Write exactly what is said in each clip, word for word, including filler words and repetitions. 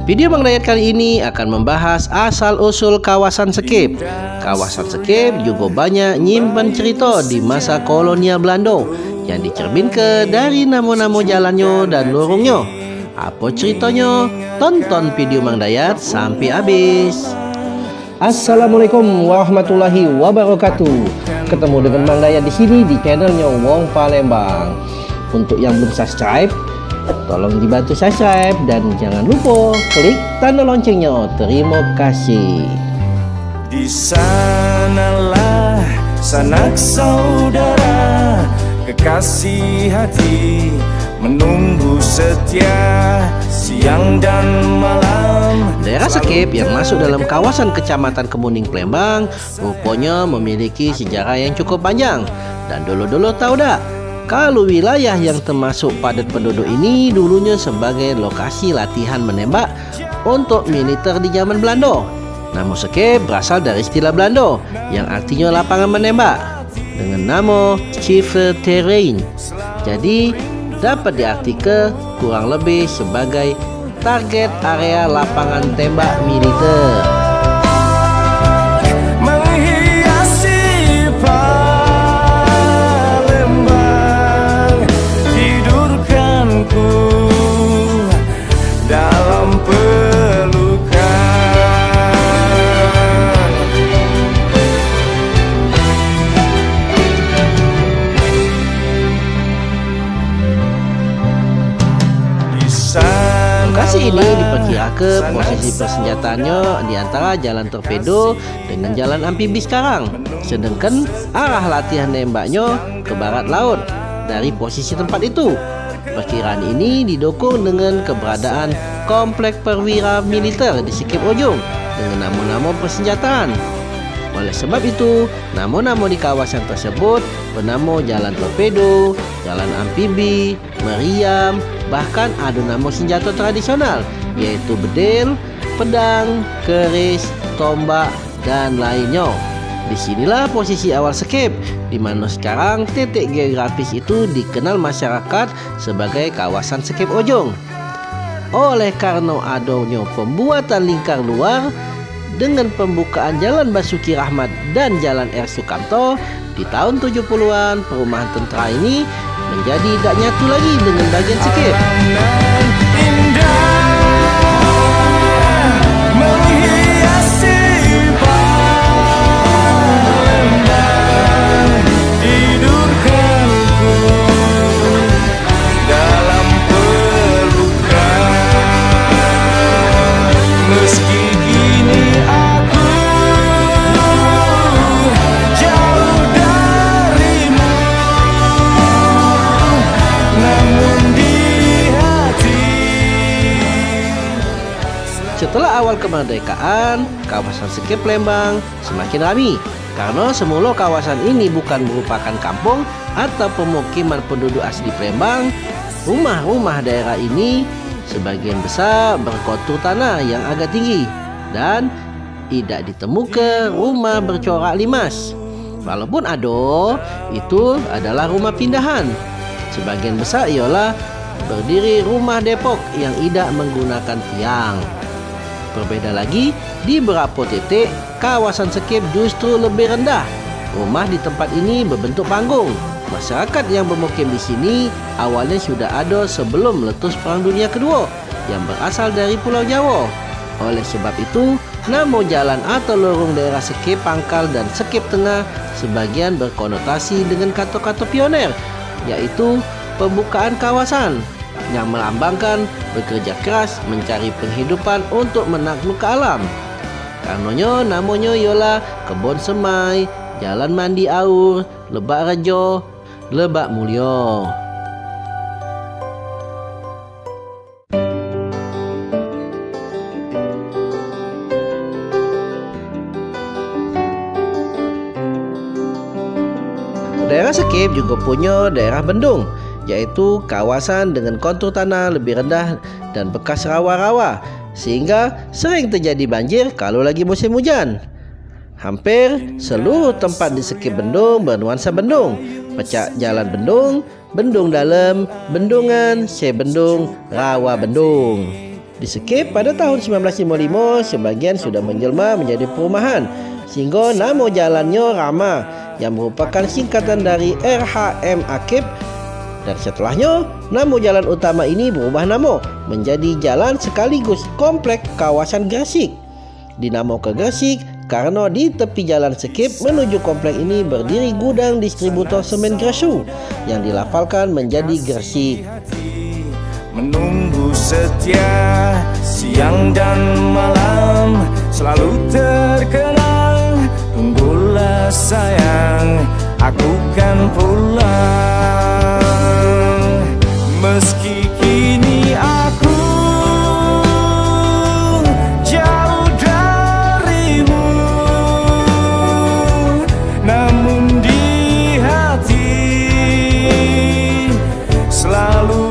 Video Mang Dayat kali ini akan membahas asal-usul kawasan Sekip. Kawasan Sekip juga banyak nyimpan cerita di masa kolonial Belanda yang dicerminkan dari nama-nama jalannya dan lorongnya. Apa ceritanya? Tonton video Mang Dayat sampai habis. Assalamualaikum warahmatullahi wabarakatuh. Ketemu dengan Mang Dayat di sini di channelnya Wong Palembang. Untuk yang belum subscribe, tolong dibantu subscribe dan jangan lupa klik tanda loncengnya. Terima kasih. Di sanalah sanak saudara, kekasih hati menunggu setia siang dan malam. Daerah Sekip yang masuk dalam kawasan Kecamatan Kemuning Palembang rupanya memiliki sejarah yang cukup panjang. Dan dulu-dulu tahu dak, kalau wilayah yang termasuk padat penduduk ini dulunya sebagai lokasi latihan menembak untuk militer di zaman Belanda. Nama Sekip berasal dari istilah Belanda yang artinya lapangan menembak dengan nama Chief Terrain. Jadi dapat diartikan kurang lebih sebagai target area lapangan tembak militer. Lokasi ini diperkirakan posisi persenjataannya di antara jalan torpedo dengan jalan amfibi sekarang, sedangkan arah latihan nembaknya ke barat laut dari posisi tempat itu. Perkiraan ini didukung dengan keberadaan komplek perwira militer di Sekip Ujung dengan nama-nama persenjataan. Oleh sebab itu, nama-nama di kawasan tersebut bernama Jalan Torpedo, Jalan Amfibi, Meriam, bahkan ada nama senjata tradisional yaitu bedil, pedang, keris, tombak, dan lainnya. Disinilah posisi awal Sekip, di mana sekarang titik geografis itu dikenal masyarakat sebagai kawasan Sekip Ujung. Oleh karena adanya pembuatan lingkar luar dengan pembukaan Jalan Basuki Rahmat dan Jalan R. Sukamto di tahun tujuh puluhan, perumahan tentara ini menjadi tak nyatu lagi dengan bagian Sekip. Setelah awal kemerdekaan, kawasan Sekip Palembang semakin ramai karena semula kawasan ini bukan merupakan kampung atau pemukiman penduduk asli Palembang. Rumah-rumah daerah ini sebagian besar berkontur tanah yang agak tinggi dan tidak ditemukan rumah bercorak limas. Walaupun ada, itu adalah rumah pindahan. Sebagian besar ialah berdiri rumah depok yang tidak menggunakan tiang. Berbeda lagi, di beberapa titik kawasan Sekip justru lebih rendah. Rumah di tempat ini berbentuk panggung. Masyarakat yang bermukim di sini awalnya sudah ada sebelum meletus Perang Dunia Kedua yang berasal dari Pulau Jawa. Oleh sebab itu, nama jalan atau lorong daerah Sekip Pangkal dan Sekip Tengah sebagian berkonotasi dengan kata-kata pioner, yaitu pembukaan kawasan, yang melambangkan bekerja keras mencari penghidupan untuk menaklukkan alam. Karenanya namanya ialah Kebon Semai, Jalan Mandi Aur, Lebak Rejo, Lebak Mulyo. Daerah Sekip juga punya daerah bendung, yaitu kawasan dengan kontur tanah lebih rendah dan bekas rawa-rawa, sehingga sering terjadi banjir kalau lagi musim hujan. Hampir seluruh tempat di Sekip Bendung bernuansa bendung, pecah jalan bendung, bendung dalam, bendungan, sebendung, rawa bendung. Di Sekip pada tahun seribu sembilan ratus lima puluh lima, sebagian sudah menjelma menjadi perumahan, sehingga nama jalannya Rama yang merupakan singkatan dari R H M Akip. Dan setelahnya, nama jalan utama ini berubah nama menjadi jalan sekaligus komplek kawasan Gresik. Dinamakan Gresik karena di tepi jalan Sekip menuju komplek ini berdiri gudang distributor semen Gresu yang dilafalkan menjadi Gresik. Menunggu setia siang dan malam selalu terkenang. Tunggulah sayang, aku kan pulang. Meski kini aku jauh darimu, namun di hati selalu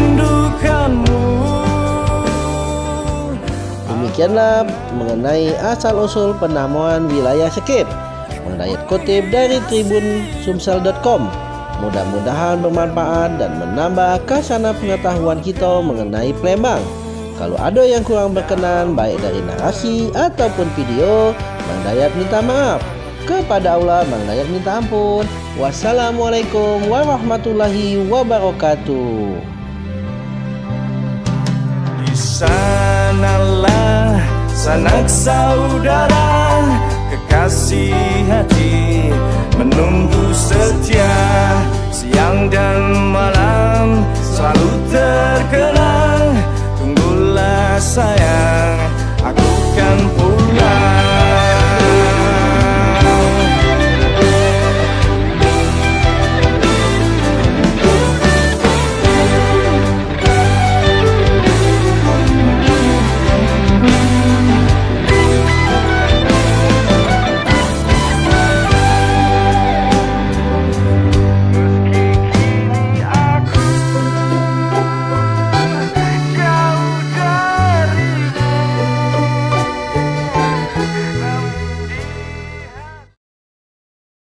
Demikianlah mengenai asal-usul penamaan wilayah Sekip. Mendayat kutip dari tribun sumsel titik com. Mudah-mudahan bermanfaat dan menambah khazanah pengetahuan kita mengenai Palembang. Kalau ada yang kurang berkenan baik dari narasi ataupun video, Mang Dayat minta maaf. Kepada Allah, Mang Dayat minta ampun. Wassalamualaikum warahmatullahi wabarakatuh. Sanalah sanak saudara, kekasih hati menunggu setia siang dan malam selalu terkenal.